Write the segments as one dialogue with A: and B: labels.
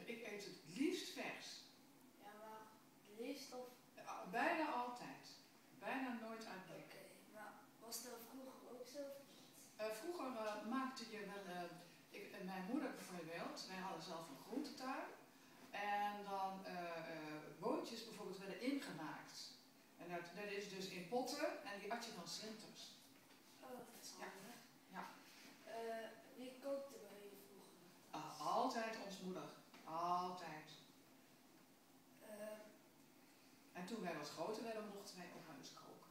A: Ik eet het liefst vers.
B: Ja, maar liefst of...
A: Bijna altijd. Bijna nooit uit blik.
B: Oké, maar was dat vroeger ook zo of niet?
A: Vroeger maakte je wel... mijn moeder bijvoorbeeld, wij hadden zelf een groentetuin. En dan boontjes bijvoorbeeld werden ingemaakt. En dat is dus in potten en die at je dan 's winters.
B: Oh, dat is handig.
A: Ja.
B: Wie kookte bij je vroeger?
A: Altijd ons moeder. Altijd. En toen wij wat groter werden, mochten wij ook wel eens koken.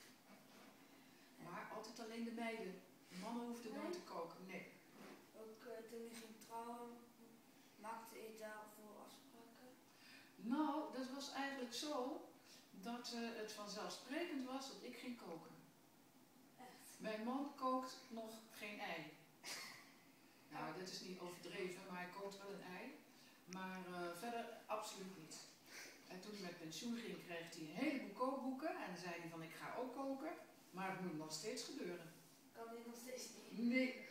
A: Maar altijd alleen de meiden. De mannen hoefden nooit te koken, nee.
B: Ook toen je ging trouwen, maakte je daarvoor afspraken?
A: Nou, dat was eigenlijk zo dat het vanzelfsprekend was dat ik ging koken.
B: Echt?
A: Mijn man kookt nog geen ei. Nou, dit is niet overdreven, maar hij kookt wel een ei. Maar verder absoluut niet. En toen hij met pensioen ging, kreeg hij een heleboel kookboeken. En dan zei hij van, ik ga ook koken. Maar het moet nog steeds gebeuren.
B: Kan je nog steeds niet?
A: Nee.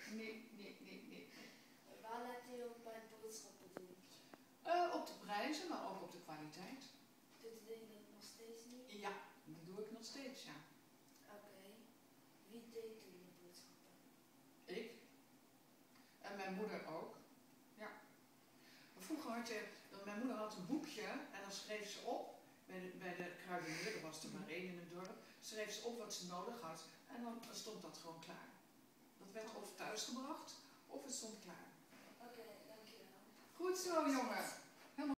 B: Waar let je op bij het boodschappen doen?
A: Op de prijzen, maar ook op de kwaliteit.
B: Doet je dat nog steeds niet?
A: Ja, dat doe ik nog steeds, ja.
B: Oké. Wie deed toen je boodschappen?
A: Ik. En mijn moeder ook. Ja. Vroeger had je, mijn moeder had een boekje en dan schreef ze op, bij de kruidenier, er was er maar één in het dorp, schreef ze op wat ze nodig had en dan stond dat gewoon klaar. Dat werd of thuisgebracht of het stond klaar.
B: Oké, dankjewel.
A: Goed zo, jongen.